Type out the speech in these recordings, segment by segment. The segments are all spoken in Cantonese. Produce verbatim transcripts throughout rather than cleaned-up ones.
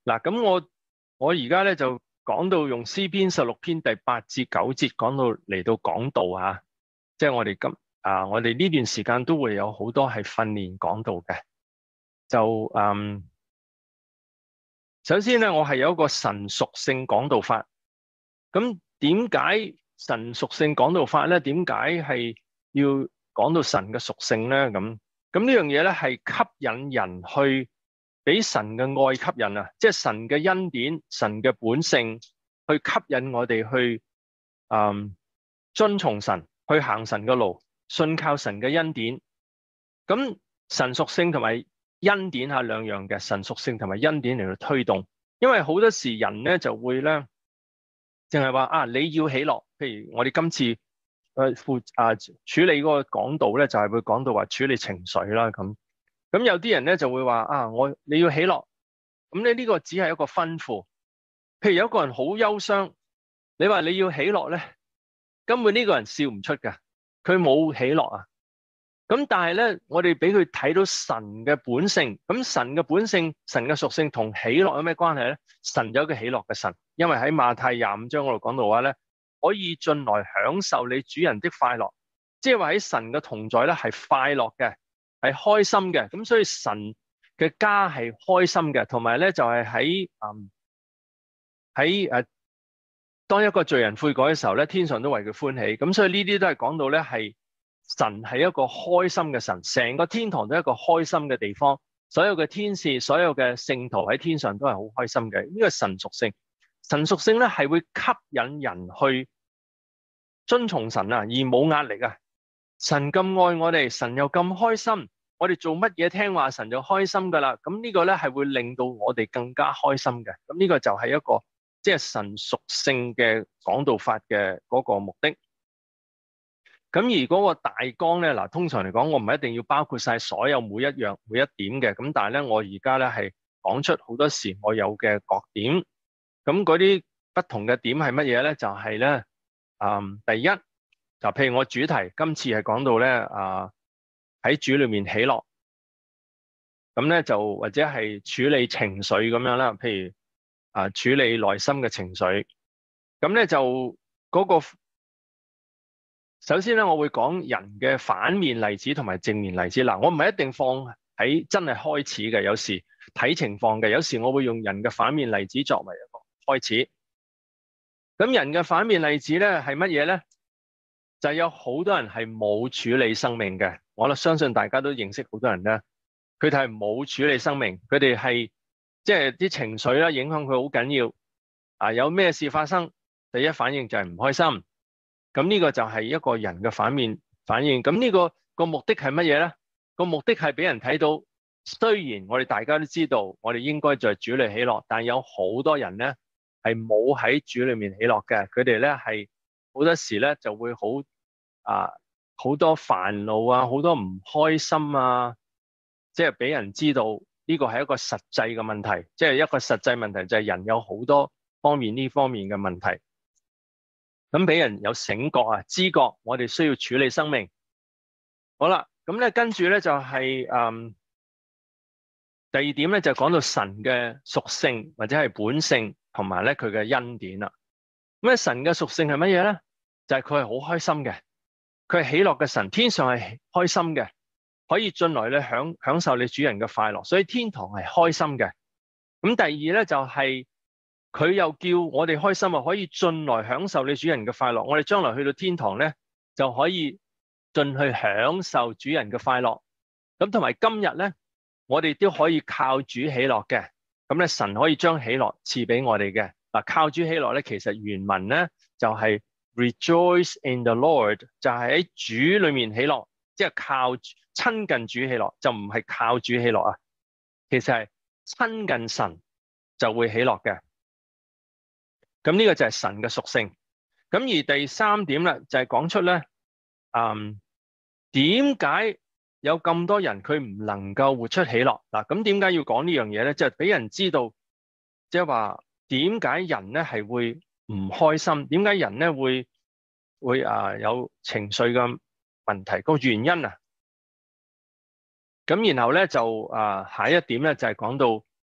嗱，咁我我而家咧就講到用詩篇十六篇第八至九節講到嚟到講道啊，即係我哋今啊，我哋呢段時間都會有好多係訓練講道嘅。就嗯，首先咧，我係有一個神屬性講道法。咁點解神屬性講道法咧？點解係要講到神嘅屬性咧？咁咁呢樣嘢咧係吸引人去俾神嘅愛吸引啊！即係神嘅恩典、神嘅本性去吸引我哋去嗯遵從神，去行神嘅路，信靠神嘅恩典。咁神屬性同埋恩典係兩樣嘅，神屬性同埋恩典嚟到推動。因為好多時人咧就會咧，淨係話啊，你要喜樂。譬如我哋今次誒負啊處理嗰個講道咧，就係會講到話處理情緒啦咁。咁有啲人咧就會話啊，我你要喜樂。咁咧呢個只係一個吩咐。譬如有一個人好憂傷，你話你要喜樂咧，根本呢個人笑唔出㗎，佢冇喜樂啊。咁但係咧，我哋俾佢睇到神嘅本性，咁神嘅本性、神嘅屬性同喜樂有咩關係咧？神有一個喜樂嘅神，因為喺馬太廿五章嗰度講到話咧，可以進來享受你主人的快樂，即係話喺神嘅同在咧係快樂嘅，係開心嘅。咁所以神嘅家係開心嘅，同埋咧就係喺嗯喺誒當一個罪人悔改嘅時候咧，天上都為佢歡喜。咁所以呢啲都係講到咧係。神係一個開心嘅神，成個天堂都係一個開心嘅地方，所有嘅天使、所有嘅聖徒喺天上都係好開心嘅。呢個神屬性，神屬性咧係會吸引人去遵從神啊，而冇壓力啊。神咁愛我哋，神又咁開心，我哋做乜嘢聽話，神就開心噶啦。咁呢個咧係會令到我哋更加開心嘅。咁呢個就係一個即係神屬性嘅講道法嘅嗰個目的。咁而嗰個大綱咧，嗱，通常嚟講，我唔係一定要包括晒所有每一樣每一點嘅。咁但係咧，我而家咧係講出好多時我有嘅各點。咁嗰啲不同嘅點係乜嘢咧？就係咧，嗯，第一就譬如我主題今次係講到咧，啊喺主裏面喜樂。咁咧就或者係處理情緒咁樣啦，譬如啊處理內心嘅情緒。咁咧就嗰個。首先咧，我會講人嘅反面例子同埋正面例子。嗱，我唔係一定放喺真係開始嘅，有時睇情況嘅。有時我會用人嘅反面例子作為一個開始。咁人嘅反面例子咧係乜嘢咧？就係有好多人係冇處理生命嘅。我相信大家都認識好多人咧，佢哋係冇處理生命，佢哋係即係啲情緒啦，影響佢好緊要。啊，有咩事發生，第一反應就係唔開心。咁呢個就係一個人嘅反面反應。咁呢個個目的係乜嘢咧？個目的係俾人睇到，雖然我哋大家都知道，我哋應該在主裏喜樂，但有好多人咧係冇喺主裏面喜樂嘅。佢哋咧係好多時咧就會好啊好多煩惱啊，好多唔開心啊，即係俾人知道呢個係一個實際嘅問題，即係一個實際問題就係人有好多方面呢方面嘅問題。咁俾人有醒覺啊，知覺我哋需要處理生命。好啦，咁咧跟住咧就係、是、嗯第二點咧就講到神嘅屬性或者係本性同埋咧佢嘅恩典啦。咁咧神嘅屬性係乜嘢咧？就係佢係好開心嘅，佢係喜樂嘅神，天上係開心嘅，可以進來咧享享受你主人嘅快樂，所以天堂係開心嘅。咁第二咧就係、是。佢又叫我哋開心啊，可以進來享受你主人嘅快樂。我哋將來去到天堂咧，就可以進去享受主人嘅快樂。咁同埋今日咧，我哋都可以靠主喜樂嘅。咁咧，神可以將喜樂賜俾我哋嘅。嗱，靠主喜樂咧，其實原文咧就係 rejoice in the Lord，就係喺主裏面喜樂，即係靠親近主喜樂，就唔係靠主喜樂啊。其實係親近神就會喜樂嘅。咁呢個就係神嘅屬性。咁而第三點咧，就係講出咧，嗯，點解有咁多人佢唔能夠活出喜樂？嗱，咁點解要講呢樣嘢咧？就係俾人知道，即係話點解人咧係會唔開心？點解人咧會會啊有情緒嘅問題？個原因啊。咁然後咧就啊下一點咧就係講到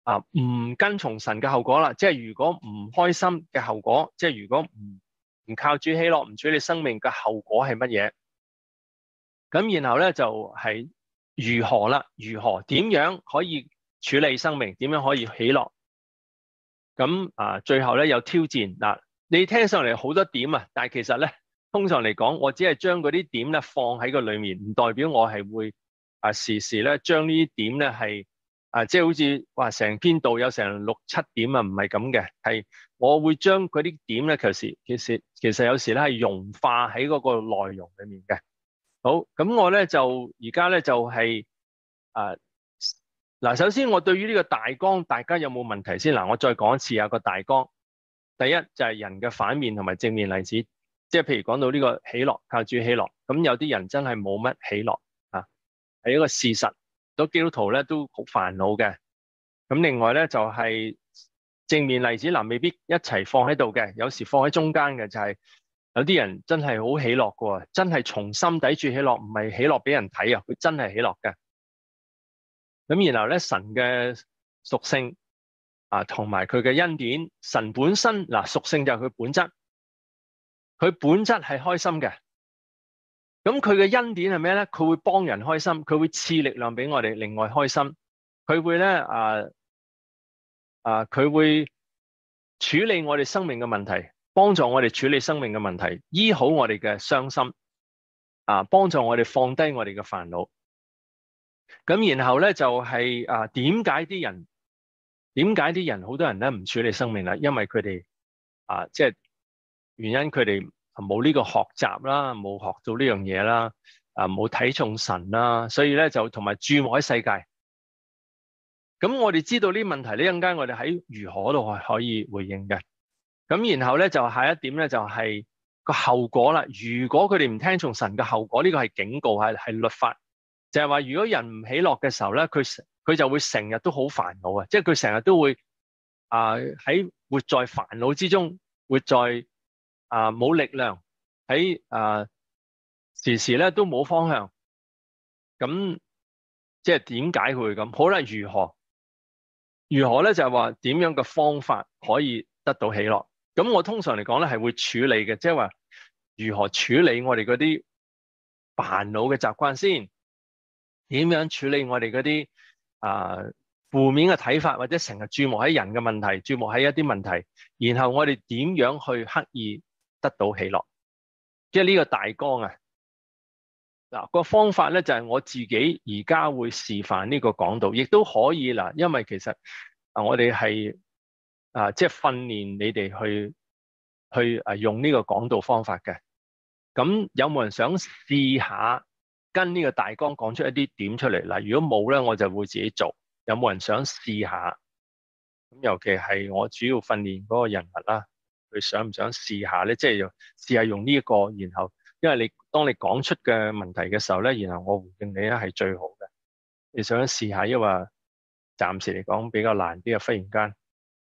啊唔跟從神嘅後果啦。即係如果唔開心嘅後果，即係如果唔唔靠主喜樂，唔處理生命嘅後果係乜嘢？咁然後咧就係如何啦？如何點樣可以處理生命？點樣可以喜樂？咁啊，最後咧有挑戰嗱，你聽上嚟好多點啊，但係其實咧，通常嚟講，我只係將嗰啲點咧放喺個裏面，唔代表我係會啊時時咧將呢啲點咧係啊，即係好似話成篇道有成六七點啊，唔係咁嘅，係我會將嗰啲點咧，其實其實其實有時咧係融化喺嗰個內容裏面嘅。好，咁我咧就而家咧就係啊嗱，首先我對於呢個大綱，大家有冇問題先？嗱，我再講一次啊個大綱。第一就係人嘅反面同埋正面例子，即係譬如講到呢個喜樂，靠主喜樂，咁有啲人真係冇乜喜樂啊，係一個事實。咁基督徒咧都好煩惱嘅。咁另外咧就係正面例子，嗱未必一齊放喺度嘅，有時放喺中間嘅就係有啲人真係好喜樂嘅，真係從心底住喜樂，唔係喜樂俾人睇啊，佢真係喜樂嘅。咁然後咧，神嘅屬性啊，同埋佢嘅恩典，神本身嗱屬性就係佢本質，佢本質係開心嘅。咁佢嘅恩典係咩咧？佢會幫人開心，佢會賜力量俾我哋，另外開心。佢會咧啊啊，佢會處理我哋生命嘅問題，幫助我哋處理生命嘅問題，醫好我哋嘅傷心啊，幫助我哋放低我哋嘅煩惱。咁然後咧就係、是、啊，點解啲人點解啲人好多人咧唔處理生命啦？因為佢哋啊，即、就、係、是、原因佢哋冇呢個學習啦，冇學到呢樣嘢啦，啊冇睇重神啦，所以咧就同埋注目喺世界。咁我哋知道呢啲問題呢，一陣間我哋喺如何度係可以回應嘅。咁然後咧就下一點咧就係、是、個後果啦。如果佢哋唔聽從神嘅後果，呢、這個係警告，係係律法。就係話，如果人唔喜樂嘅時候咧，佢佢就會成日都好煩惱啊！即係佢成日都會啊喺、呃、活在煩惱之中，活在啊冇、呃、力量，喺啊、呃、時時咧都冇方向。咁即係點解佢會咁？好啦，如何如何咧？就係話點樣嘅方法可以得到喜樂？咁我通常嚟講咧係會處理嘅，即係話如何處理我哋嗰啲煩惱嘅習慣先。點樣處理我哋嗰啲啊負面嘅睇法，或者成日注目喺人嘅問題，注目喺一啲問題，然後我哋點樣去刻意得到喜樂？即係呢個大綱啊！嗱，個方法咧就係我自己而家會示範呢個講道，亦都可以嗱，因為其實啊我哋係啊即係訓練你哋去去啊用呢個講道方法嘅。咁有冇人想試下？跟呢個大綱講出一啲點出嚟嗱，如果冇咧，我就會自己做。有冇人想試下？咁尤其係我主要訓練嗰個人物啦，佢想唔想試下咧？即係要試下用呢一個，然後因為你當你講出嘅問題嘅時候咧，然後我回應你咧係最好嘅。你想試下，因為暫時嚟講比較難啲啊，忽然間。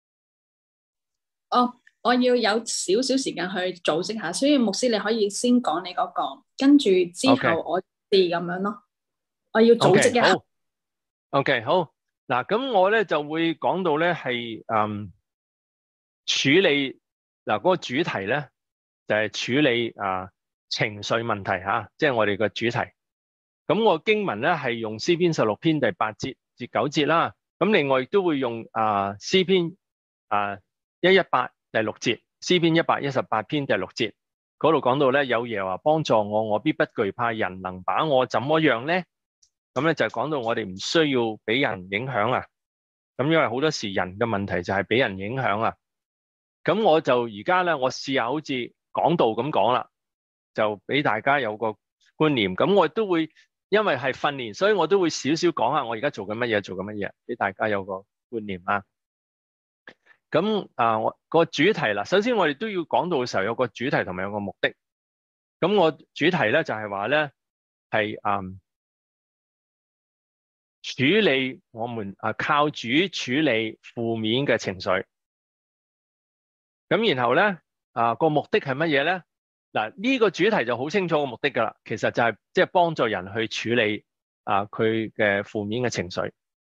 哦，我要有少少時間去組織下，所以牧師你可以先講你嗰個，跟住之後我。咁樣咯，我要組織一下。 OK， 好。嗱，咁我咧就會講到咧係嗯處理嗱嗰個主題咧就係處理啊情緒問題吓，即係我哋個主題。咁我經文咧係用詩篇十六篇第八節至九節啦。咁另外亦都會用啊詩篇啊一一八第六節，詩篇一百一十八篇第六節。嗰度講到咧，有耶和華幫助我，我必不懼怕，人能把我怎麼樣咧？咁咧就講到我哋唔需要俾人影響啊。咁因為好多時人嘅問題就係俾人影響啊。咁我就而家咧，我試下好似講道咁講啦，就俾大家有個觀念。咁我都會因為係訓練，所以我都會少少講下我而家做緊乜嘢，做緊乜嘢，俾大家有個觀念啊。咁啊，我個主題啦，首先我哋都要講到嘅時候有個主題同埋有個目的。咁我主題咧就係話咧係嗯處理我們啊靠主處理負面嘅情緒。咁然後咧啊個目的係乜嘢咧？嗱呢個主題就好清楚個目的噶啦，其實就係即係幫助人去處理啊佢嘅負面嘅情緒。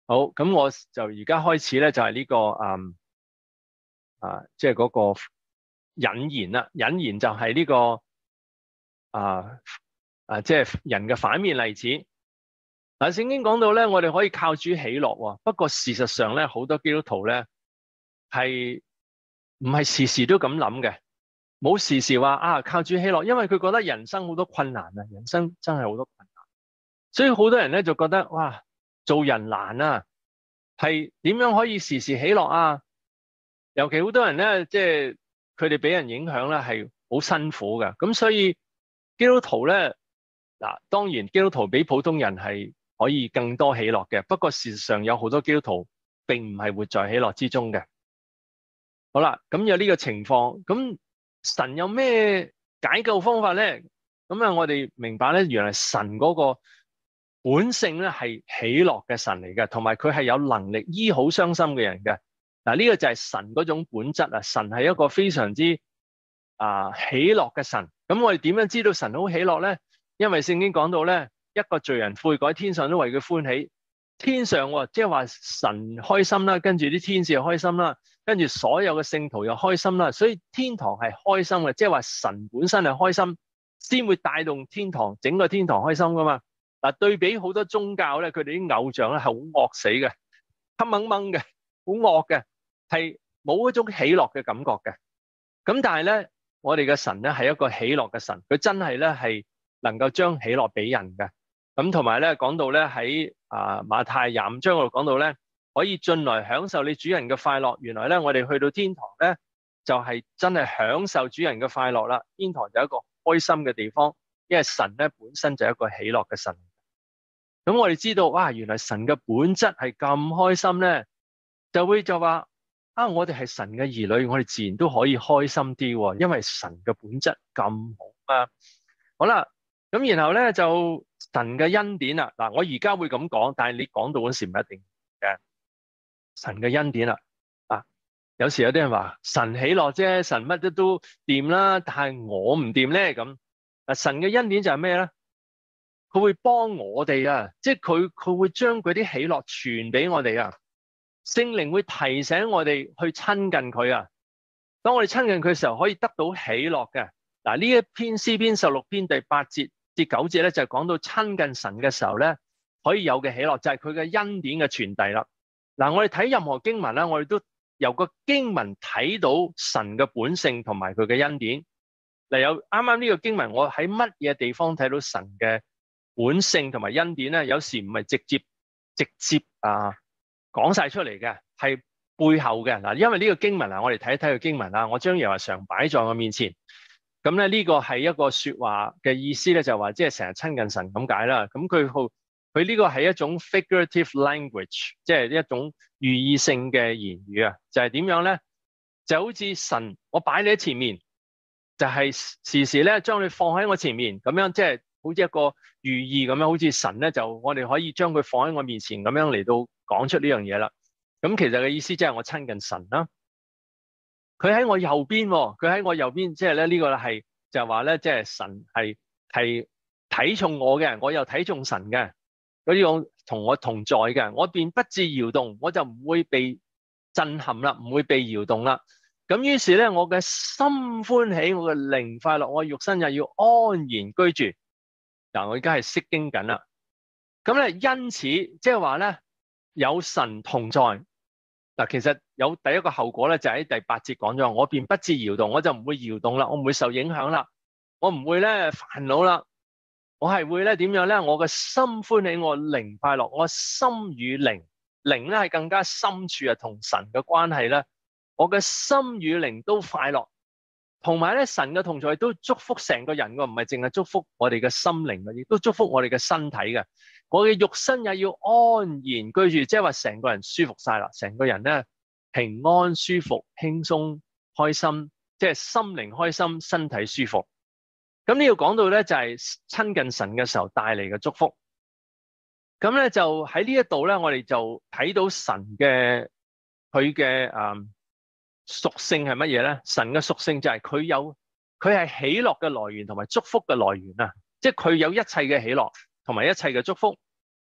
好，咁我就而家開始咧，就係呢個嗯啊，即係嗰個引言啦。引言就係呢個啊啊，即係人嘅反面例子。嗱，聖經講到咧，我哋可以靠主喜樂喎。不過事實上咧，好多基督徒咧係唔係時時都咁諗嘅，冇時時話啊靠主喜樂，因為佢覺得人生好多困難啊，人生真係好多困難，所以好多人咧就覺得哇，做人難啊，係點樣可以時時喜樂啊？尤其好多人咧，即係佢哋俾人影響咧，係好辛苦嘅。咁所以基督徒咧，嗱，當然基督徒比普通人係可以更多喜樂嘅。不過事實上有好多基督徒並唔係活在喜樂之中嘅。好啦，咁有呢個情況，咁神有咩解救方法咧？咁啊，我哋明白咧，原來神嗰個本性咧係喜樂嘅神嚟嘅，同埋佢係有能力醫好傷心嘅人嘅。嗱，呢個就係神嗰種本質啊！神係一個非常之啊喜樂嘅神。咁我哋點樣知道神好喜樂咧？因為聖經講到咧，一個罪人悔改，天上都為佢歡喜。天上即係話神開心啦，跟住啲天使又開心啦，跟住所有嘅聖徒又開心啦。所以天堂係開心嘅，即係話神本身係開心，先會帶動天堂整個天堂開心噶嘛。嗱，對比好多宗教咧，佢哋啲偶像咧係好惡死嘅，黑掹掹嘅，好惡嘅。係冇一種喜樂嘅感覺嘅，咁但係咧，我哋嘅神咧係一個喜樂嘅神，佢真係咧係能夠將喜樂俾人嘅。咁同埋咧講到咧喺啊馬太廿五章嗰度講到咧，可以進來享受你主人嘅快樂。原來咧我哋去到天堂咧，就係真係享受主人嘅快樂啦。天堂就係一個開心嘅地方，因為神咧本身就係一個喜樂嘅神。咁我哋知道，哇，原來神嘅本質係咁開心咧，就會就話。啊！我哋係神嘅兒女，我哋自然都可以開心啲，因為神嘅本質咁好啊。好啦，咁然後咧就神嘅恩典啦。嗱，我而家會咁講，但係你講到嗰時唔一定嘅。神嘅恩典啦，啊，有時有啲人話神喜樂啫，神乜都都掂啦，但係我唔掂咧咁。啊，神嘅恩典就係咩咧？佢會幫我哋啊，即係佢佢會將嗰啲喜樂傳俾我哋啊。聖靈會提醒我哋去親近佢啊！當我哋親近佢嘅時候，可以得到喜樂嘅。嗱，呢一篇詩篇十六篇第八節至九節咧，就係講到親近神嘅時候咧，可以有嘅喜樂，就係佢嘅恩典嘅傳遞啦。嗱，我哋睇任何經文咧，我哋都由個經文睇到神嘅本性同埋佢嘅恩典。嗱，有啱啱呢個經文，我喺乜嘢地方睇到神嘅本性同埋恩典咧？有時唔係直接直接啊。講晒出嚟嘅係背後嘅。嗱，因為呢個經文啊，我哋睇一睇個經文啊，我將耶和華常擺在我面前。咁咧呢個係一個說話嘅意思咧，就係話即係成日親近神咁解啦。咁佢好，佢呢個係一種 figurative language，即係一種寓意性嘅言語啊。就係點樣咧？就好似神，我擺你喺前面，就係時時咧將你放喺我前面，咁樣即係好似一個寓意咁樣，好似神咧就我哋可以將佢放喺我面前咁樣嚟到。講出呢樣嘢啦，咁其實嘅意思即係我親近神啦，佢喺我右邊，佢喺我右邊，即係咧呢個係就係話咧，即係神係係睇重我嘅，我又睇重神嘅，嗰種同我同在嘅，我便不致搖動，我就唔會被震撼啦，唔會被搖動啦。咁於是咧，我嘅心歡喜，我嘅靈快樂，我嘅肉身又要安然居住。嗱，我而家係釋經緊啦，咁咧因此即係話咧。有神同在嗱，其實有第一個後果咧，就喺第八節講咗，我便不致搖動，我就唔會搖動啦，我唔會受影響啦，我唔會咧煩惱啦，我係會咧點樣咧？我嘅心歡喜，我靈快樂，我心與靈，靈咧係更加深處啊，同神嘅關係咧，我嘅心與靈都快樂，同埋咧神嘅同在都祝福成個人嘅，唔係淨係祝福我哋嘅心靈嘅，亦都祝福我哋嘅身體嘅。我嘅肉身也要安然居住，即係話成個人舒服晒啦，成個人咧平安舒服、輕鬆開心，即係心靈開心、身體舒服。咁呢度講到咧就係親近神嘅時候帶嚟嘅祝福。咁咧就喺呢一度咧，我哋就睇到神嘅佢嘅誒屬性係乜嘢咧？神嘅屬性就係佢有佢係喜樂嘅來源同埋祝福嘅來源啊！即係佢有一切嘅喜樂同埋一切嘅祝福。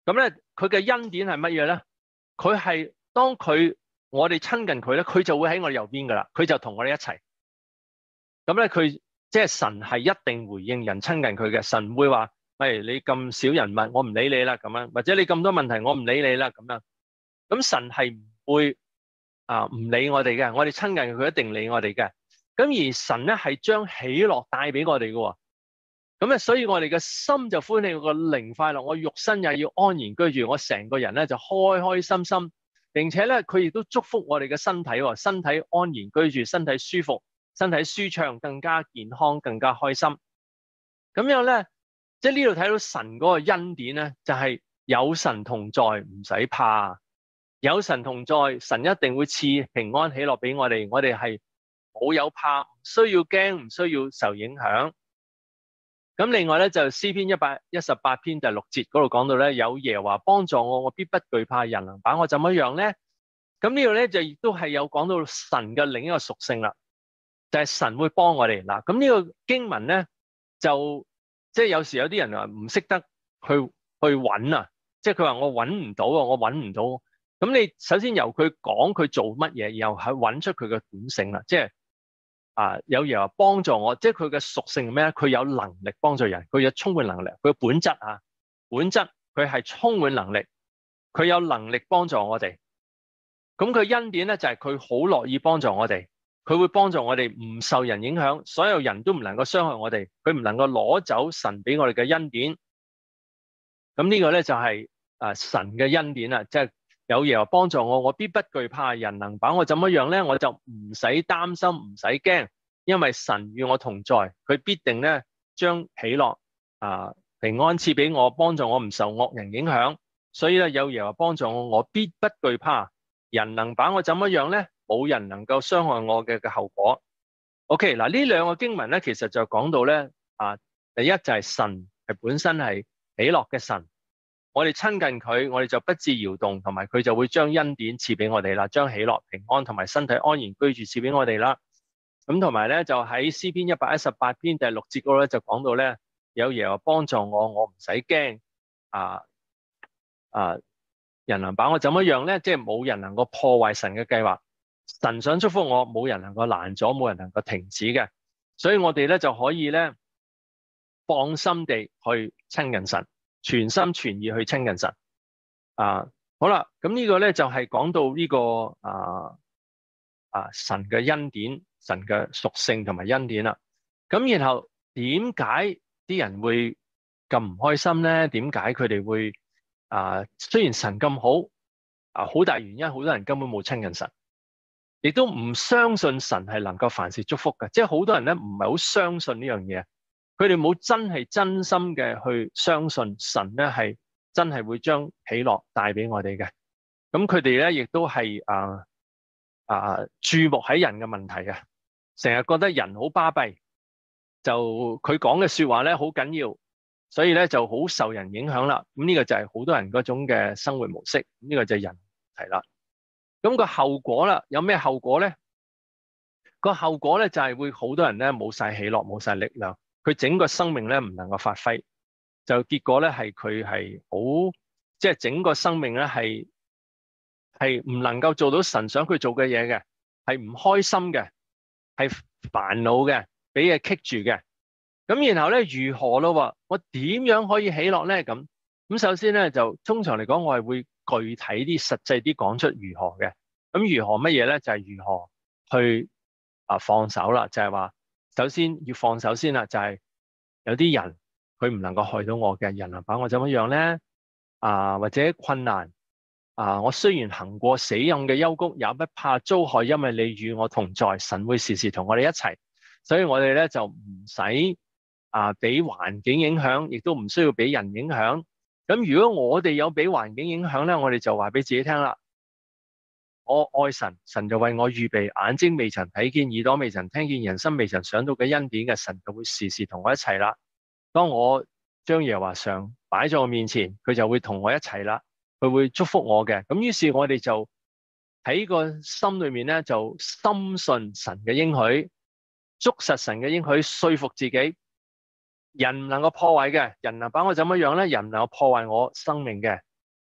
咁咧，佢嘅恩典係乜嘢咧？佢係當佢我哋親近佢咧，佢就會喺我哋右邊噶啦，佢就同我哋一齊。咁咧，佢即係神係一定回應人親近佢嘅，神唔會話，喂，你咁少人物，我唔理你啦咁樣，或者你咁多問題，我唔理你啦咁樣。咁神係唔會啊唔理我哋嘅，我哋親近佢一定理我哋嘅。咁而神咧係將喜樂帶俾我哋嘅。咁咧，所以我哋嘅心就歡喜，我個靈快樂，我肉身也要安然居住，我成個人咧就開開心心，並且咧佢亦都祝福我哋嘅身體，身體安然居住，身體舒服，身體舒暢，更加健康，更加開心。咁樣咧，即係呢度睇到神嗰個恩典咧，就係有神同在，唔使怕，有神同在，神一定會賜平安喜樂俾我哋，我哋係冇有怕，唔需要驚，唔需要受影響。咁另外咧就詩篇一百一十八篇第六節嗰度講到咧，有耶和華幫助我，我必不懼怕，人能把我怎麼樣咧？咁呢度咧就亦都係有講到神嘅另一個屬性啦，就係神會幫我哋嗱。咁呢個經文咧就即係有時有啲人話唔識得去去揾啊，即係佢話我揾唔到啊，我揾唔到。咁你首先由佢講佢做乜嘢，然後去揾出佢嘅本性啦，即係。啊，有嘢話幫助我，即係佢嘅屬性係咩咧？佢有能力幫助人，佢有充滿能力，佢嘅本質啊，本質佢係充滿能力，佢有能力幫助我哋。咁佢恩典咧就係佢好樂意幫助我哋，佢會幫助我哋唔受人影響，所有人都唔能夠傷害我哋，佢唔能夠攞走神俾我哋嘅恩典。咁呢個咧就係啊神嘅恩典啦，即係。有耶和華幫助我，我必不懼怕，人能把我怎麼樣咧？我就唔使擔心，唔使驚，因為神與我同在，佢必定咧將喜樂啊平安賜俾我，幫助我唔受惡人影響。所以咧有耶和華幫助我，我必不懼怕，人能把我怎麼樣咧？冇人能夠傷害我嘅嘅後果。OK， 嗱呢兩個經文咧，其實就講到咧啊，第一就係神係本身係喜樂嘅神。我哋親近佢，我哋就不致搖動，同埋佢就會將恩典賜俾我哋啦，將喜樂、平安同埋身體安然居住賜俾我哋啦。咁同埋咧，就喺詩篇一百一十八篇第六節嗰度咧，就講到咧，有耶和華幫助我，我唔使驚啊啊！人能把我怎麼樣咧？即係冇人能夠破壞神嘅計劃，神想祝福我，冇人能夠攔阻，冇人能夠停止嘅。所以我哋咧就可以咧放心地去親近神。全心全意去親近神啊！好啦，咁呢個咧就係講到呢個啊啊神嘅恩典、神嘅屬性同埋恩典啦。咁然後點解啲人會咁唔開心咧？點解佢哋會啊？雖然神咁好啊，好大原因，好多人根本冇親近神，亦都唔相信神係能夠凡事祝福嘅。即係好多人咧唔係好相信呢樣嘢。佢哋冇真係真心嘅去相信神咧係真係會將喜樂帶俾我哋嘅，咁佢哋咧亦都係啊啊注目喺人嘅問題啊，成日覺得人好巴閉，就佢講嘅說話咧好緊要，所以咧就好受人影響啦。咁呢個就係好多人嗰種嘅生活模式，呢個就係人係啦。咁個後果啦，有咩後果咧？個後果咧就係會好多人咧冇晒喜樂，冇晒力量。佢整個生命咧唔能夠發揮，就結果咧係佢係好，即係整個生命咧係係唔能夠做到神想佢做嘅嘢嘅，係唔開心嘅，係煩惱嘅，俾嘢棘住嘅。咁然後咧如何咯？我點樣可以喜樂咧？咁咁首先咧就通常嚟講，我係會具體啲、實際啲講出如何嘅。咁如何乜嘢咧？就係如何去啊放手啦，就係話。首先要放手先啦，就係有啲人佢唔能夠害到我嘅，人能把我怎麼樣咧？啊，或者困難啊，我雖然行過死蔭嘅幽谷，也不怕遭害，因為你與我同在，神會時時同我哋一齊，所以我哋咧就唔使啊俾環境影響，亦都唔需要俾人影響。咁如果我哋有俾環境影響咧，我哋就話俾自己聽啦。我愛神，神就為我預備眼睛未曾睇見，耳朵未曾聽見，人心未曾想到嘅恩典嘅，神就會時時同我一齊啦。當我將耶和華常擺在我面前，佢就會同我一齊啦，佢會祝福我嘅。咁於是我哋就喺個心裏面咧，就深信神嘅應許，捉實神嘅應許，說服自己，人唔能夠破壞嘅，人能把我怎麼樣咧？人能夠破壞我生命嘅，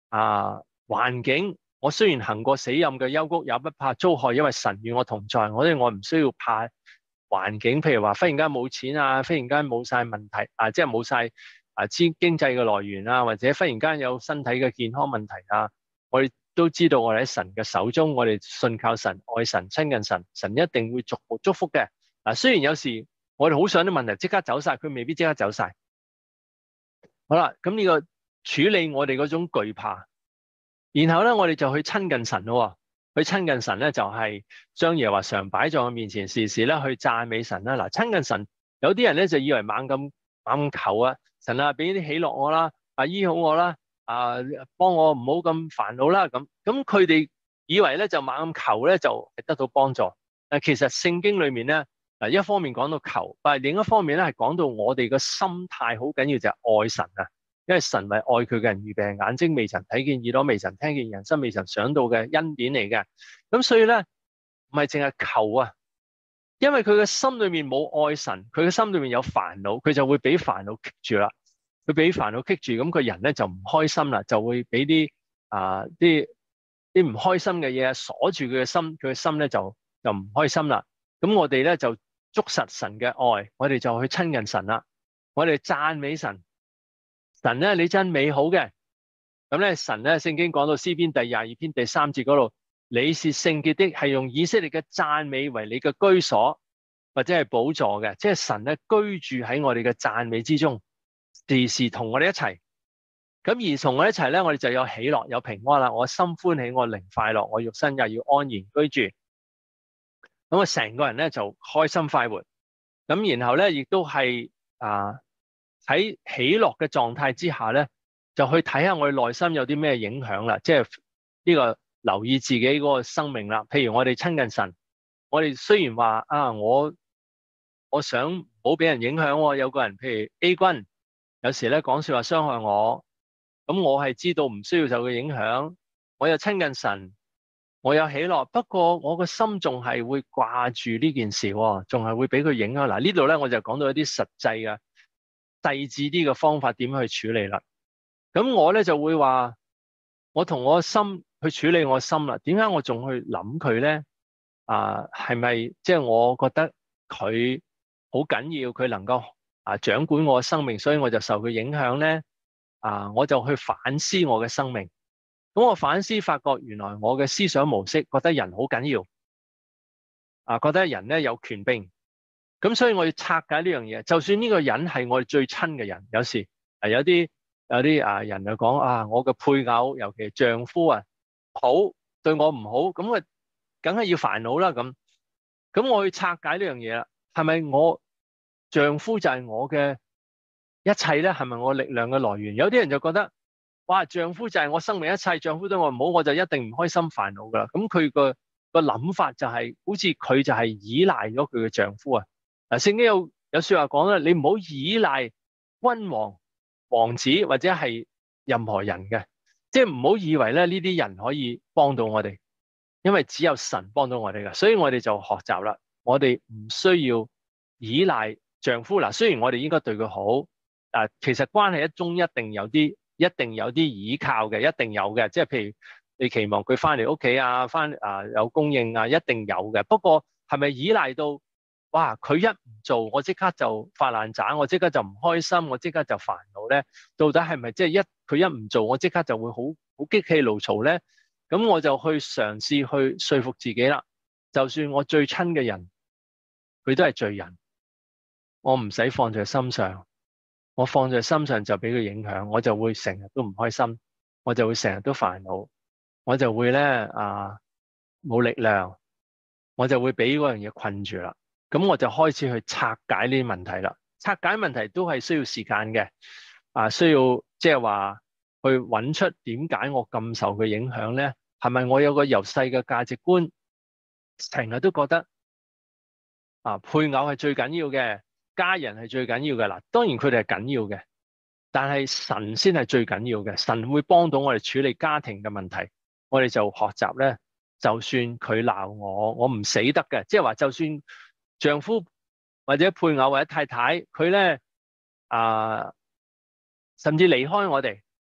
啊環境，我雖然行過死蔭嘅幽谷，也不怕遭害，因為神與我同在。我哋我唔需要怕環境，譬如話忽然間冇錢啊，忽然間冇晒問題啊，即係冇晒啊經經濟嘅來源啊，或者忽然間有身體嘅健康問題啊，我哋都知道我哋喺神嘅手中，我哋信靠神、愛神、親近神，神一定會逐步祝福嘅。嗱，雖然有時我哋好想啲問題即刻走晒，佢未必即刻走晒。好啦，咁呢個處理我哋嗰種懼怕，然後咧我哋就去親近神咯。去親近神咧就係將耶和華常擺在我面前，時時咧去讚美神啦。嗱，親近神，有啲人咧就以為猛咁猛咁求啊，神啊俾啲喜樂我啦，啊醫好我啦，啊幫我唔好咁煩惱啦，咁咁佢哋以為咧就猛咁求咧就係得到幫助。但其實聖經裏面咧，嗱一方面講到求，但係另一方面咧係講到我哋個心態好緊要，就係愛神啊。因為神為愛佢嘅人預備，眼睛未曾睇見，耳朵未曾聽見，人生未曾想到嘅恩典嚟嘅。咁所以咧，唔係淨係求啊，因為佢嘅心裏面冇愛神，佢嘅心裏面有煩惱，佢就會俾煩惱棘住啦。佢俾煩惱棘住，咁個人咧就唔開心啦，就會俾啲啊啲啲唔開心嘅嘢鎖住佢嘅心，佢嘅心咧就就唔開心啦。咁我哋咧就捉實神嘅愛，我哋就去親近神啦，我哋讚美神。神咧，你真美好嘅。咁咧，神咧，聖經講到詩篇第廿二篇第三節嗰度，你是聖潔的，係用以色列嘅讚美為你嘅居所或者係寶座嘅，即係神咧居住喺我哋嘅讚美之中，時時同我哋一齊。咁而同我哋一齊咧，我哋就有喜樂，有平安啦。我心歡喜，我靈快樂，我肉身也要安然居住。咁我成個人咧就開心快活。咁然後咧，亦都係啊。喺喜樂嘅狀態之下咧，就去睇下我哋內心有啲咩影響啦。即係呢個留意自己嗰個生命啦。譬如我哋親近神，我哋雖然話啊，我我想唔好俾人影響喎。有個人譬如 A 君，有時咧講說話傷害我，咁我係知道唔需要受佢影響。我又親近神，我有喜樂，不過我個心仲係會掛住呢件事，仲係會俾佢影響。嗱，呢度咧我就講到一啲實際嘅細緻啲嘅方法點去處理啦。咁我咧就會話，我同我心去處理我心啦。點解我仲去諗佢咧？啊，係咪即係我覺得佢好緊要，佢能夠啊掌管我嘅生命，所以我就受佢影響咧？啊，我就去反思我嘅生命。咁我反思發覺，原來我嘅思想模式覺得人好緊要，啊，覺得人咧有權柄。咁所以我要拆解呢樣嘢，就算呢個人係我哋最親嘅人，有時啊有啲有啲啊人就講啊，我嘅配偶，尤其係丈夫啊，好對我唔好，咁啊，梗係要煩惱啦咁。咁我去拆解呢樣嘢啦，係咪我丈夫就係我嘅一切咧？係咪我力量嘅來源？有啲人就覺得，哇，丈夫就係我生命一切，丈夫對我唔好，我就一定唔開心煩惱噶啦。咁佢個個諗法就係，好似佢就係依賴咗佢嘅丈夫啊。嗱，聖經有有說話講咧，你唔好依賴君王、王子或者係任何人嘅，即係唔好以為咧呢啲人可以幫到我哋，因為只有神幫到我哋噶，所以我哋就學習啦，我哋唔需要依賴丈夫。嗱，雖然我哋應該對佢好，啊，其實關係一中一定有啲，一定有啲依靠嘅，一定有嘅，即係譬如你期望佢翻嚟屋企啊，翻啊有供應啊，一定有嘅。不過係咪依賴到？哇！佢一唔做，我即刻就發爛渣，我即刻就唔開心，我即刻就煩惱咧。到底係咪即係一佢一唔做，我即刻就會好好激氣怒嘈咧？咁我就去嘗試去說服自己啦。就算我最親嘅人，佢都係罪人，我唔使放在心上。我放在心上就俾佢影響，我就會成日都唔開心，我就會成日都煩惱，我就會咧啊冇力量，我就會俾嗰樣嘢困住啦。咁我就開始去拆解呢啲問題啦。拆解問題都係需要時間嘅，啊，需要即係話去揾出點解我咁受佢影響咧？係咪我有個由細嘅價值觀，成日都覺得啊配偶係最緊要嘅，家人係最緊要嘅啦。當然佢哋係緊要嘅，但係神先係最緊要嘅。神會幫到我哋處理家庭嘅問題。我哋就學習咧，就算佢鬧我，我唔死得嘅，即係話就算。丈夫或者配偶或者太太，佢咧啊，甚至離開我哋，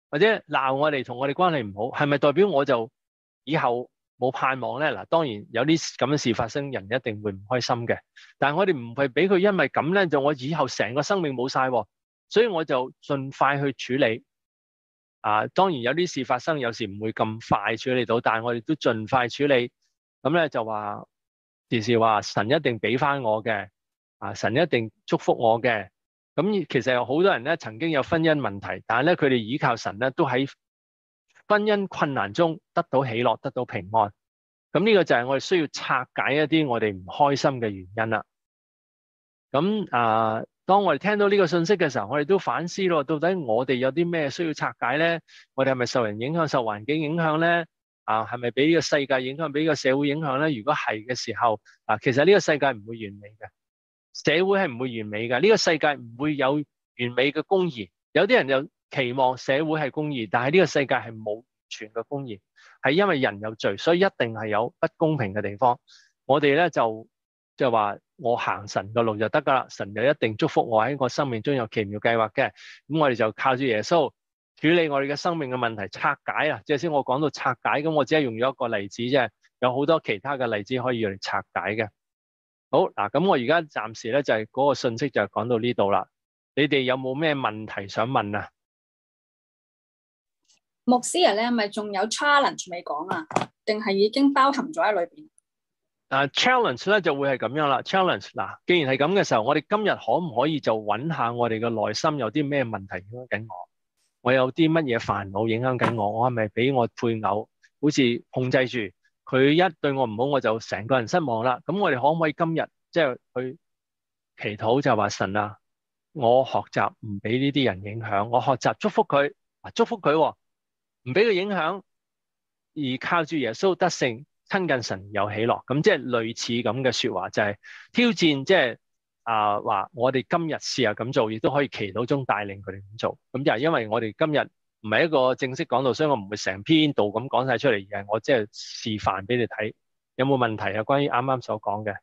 或者鬧我哋，同我哋關係唔好，係咪代表我就以後冇盼望咧？嗱，當然有啲咁嘅事發生，人一定會唔開心嘅。但係我哋唔係俾佢因為咁咧，就我以後成個生命冇晒，所以我就盡快去處理。啊，當然有啲事發生，有時唔會咁快處理到，但係我哋都盡快處理。咁咧就話，時時話神一定俾翻我嘅，啊，神一定祝福我嘅。咁其實有好多人咧曾經有婚姻問題，但係咧佢哋依靠神咧都喺婚姻困難中得到喜樂，得到平安。咁呢個就係我哋需要拆解一啲我哋唔開心嘅原因啦。咁啊，當我哋聽到呢個信息嘅時候，我哋都反思咯，到底我哋有啲咩需要拆解咧？我哋係咪受人影響、受環境影響咧？啊，係咪俾呢個世界影響、俾呢個社會影響咧？如果係嘅時候，啊，其實呢個世界唔會完美嘅，社會係唔會完美嘅，呢個世界唔會有完美嘅公義。有啲人就期望社會係公義，但係呢個世界係冇完全嘅公義，係因為人有罪，所以一定係有不公平嘅地方。我哋咧就就話我行神嘅路就得噶啦，神就一定祝福我喺我生命中有奇妙計劃嘅。咁我哋就靠住耶穌處理我哋嘅生命嘅問題，拆解啊！即係先我講到拆解，咁我只係用咗一個例子啫，有好多其他嘅例子可以用嚟拆解嘅。好嗱，咁我而家暫時咧就係嗰個信息就係講到呢度啦。你哋有冇咩問題想問啊？ 牧師啊，你係咪仲有 challenge 未講啊？定係已經包含咗喺裏邊？ 啊、uh, ，challenge 咧就會係咁樣啦。challenge 嗱，既然係咁嘅時候，我哋今日可唔可以就揾下我哋嘅內心有啲咩問題影響緊我？我有啲乜嘢煩惱影響緊我？我係咪俾我配偶好似控制住？佢一對我唔好，我就成個人失望啦。咁我哋可唔可以今日即係去祈禱，就話神啊，我學習唔俾呢啲人影響，我學習祝福佢，祝福佢、哦，唔俾佢影響，而靠住耶穌得勝，親近神有喜樂。咁即係類似咁嘅說話，就係、是、挑戰，即係啊話我哋今日試下咁做，亦都可以祈禱中帶領佢哋咁做。咁就係因為我哋今日唔係一個正式講道，所以我唔會成篇道咁講晒出嚟，而係我即係示範俾你睇。有冇問題啊？關於啱啱所講嘅，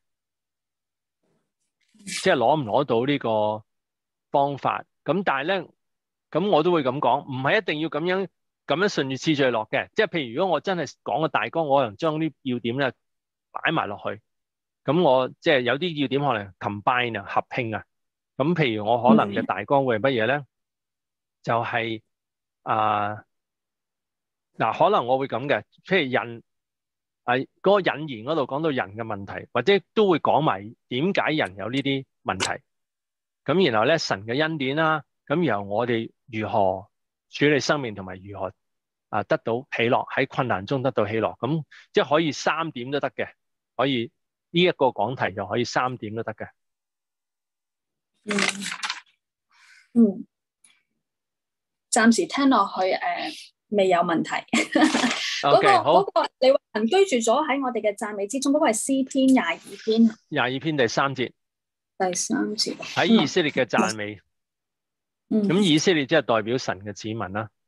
即係攞唔攞到呢個方法？咁但係咧，咁我都會咁講，唔係一定要咁樣咁樣順住次序落嘅。即係譬如如果我真係講個大綱，我可能將啲要點咧擺埋落去。咁我即係有啲要點可能 combine 啊，合拼啊。咁譬如我可能嘅大綱會係乜嘢咧？嗯、就係、是、啊嗱，可能我會咁嘅，譬如人係嗰、那個引言嗰度講到人嘅問題，或者都會講埋點解人有呢啲問題。咁然後咧，神嘅恩典啦，咁然後我哋如何處理生命，同埋如何啊得到喜樂，喺困難中得到喜樂。咁即係可以三點都得嘅，可以呢一、這個講題就可以三點都得嘅。 嗯嗯，暫時聽落去誒、呃、未有問題。嗰、 okay, 那個嗰、那個你話人居住咗喺我哋嘅讚美之中，嗰、那個係詩篇廿二篇。 廿二篇第三節。 第三節喺以色列嘅讚美。 嗯。 咁以色列即係代表神嘅子民啦。